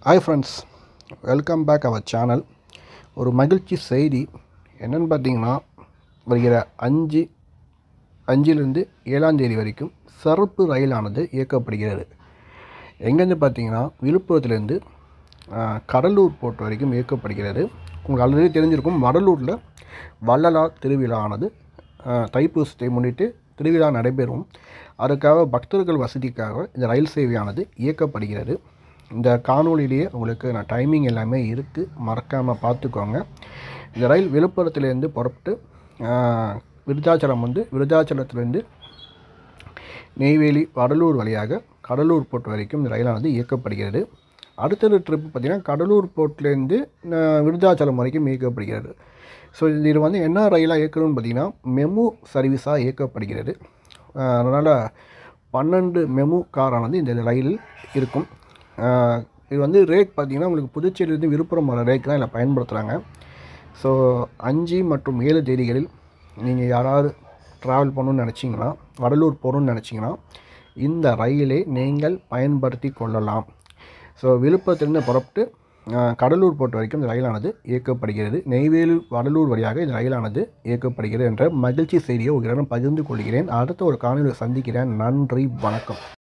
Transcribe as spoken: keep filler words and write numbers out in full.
Hi friends, welcome back our channel. ஒரு மகிழ்ச்சி செய்தி என்னன்னு பார்த்தீங்கன்னா, வருகிற அஞ்சு அஞ்சிலிருந்து ஏழாம் தேதி வரைக்கும் சிறப்பு ரயிலானது இயக்கப்படுகிறது. எங்கேருந்து பார்த்தீங்கன்னா, விழுப்புரத்துலேருந்து கடலூர் போர்ட் வரைக்கும் இயக்கப்படுகிறது. உங்களுக்கு ஆல்ரெடி தெரிஞ்சிருக்கும், வடலூரில் வள்ளலார் திருவிழாவானது தைப்பூசத்தை முன்னிட்டு திருவிழா நடைபெறும். அதுக்காக பக்தர்கள் வசதிக்காக இந்த ரயில் சேவையானது இயக்கப்படுகிறது. இந்த காணொலியிலேயே உங்களுக்கு நான் டைமிங் எல்லாமே இருக்குது, மறக்காமல் பார்த்துக்கோங்க. இந்த ரயில் விழுப்புரத்துலேருந்து புறப்பட்டு விருத்தாச்சலம் வந்து விருத்தாச்சலத்துலேருந்து நெய்வேலி வடலூர் வழியாக கடலூர் போர்ட் வரைக்கும் இந்த ரயிலானது இயக்கப்படுகிறது. அடுத்த ட்ரிப் பார்த்திங்கன்னா கடலூர் போர்ட்லேருந்து விருத்தாச்சலம் வரைக்கும் இயக்கப்படுகிறது. ஸோ இது வந்து என்ன ரயிலாக இயக்கணும்னு பார்த்திங்கன்னா மெமு சர்வீஸாக இயக்கப்படுகிறது. அதனால் பன்னெண்டு மெமு காரானது இந்த ரயிலில் இருக்கும். இது வந்து ரேக் பார்த்திங்கன்னா உங்களுக்கு புதுச்சேரியிலேருந்து விழுப்புரம் வர ரேக் தான் இதில் பயன்படுத்துகிறாங்க. ஸோ அஞ்சு மற்றும் ஏழு தேதிகளில் நீங்கள் யாராவது ட்ராவல் பண்ணணுன்னு நினச்சிங்கன்னா, வடலூர் போகணுன்னு நினச்சிங்கன்னா இந்த ரயிலை நீங்கள் பயன்படுத்தி கொள்ளலாம். ஸோ விழுப்புரத்திலிருந்து புறப்பட்டு கடலூர் போர்ட் வரைக்கும் இந்த ரயிலானது இயக்கப்படுகிறது. நெய்வேலி வடலூர் வழியாக இந்த ரயிலானது இயக்கப்படுகிறது என்ற மகிழ்ச்சி செய்தியை உங்களிடம் பகிர்ந்து கொள்கிறேன். அடுத்த ஒரு காணொலியை சந்திக்கிறேன். நன்றி, வணக்கம்.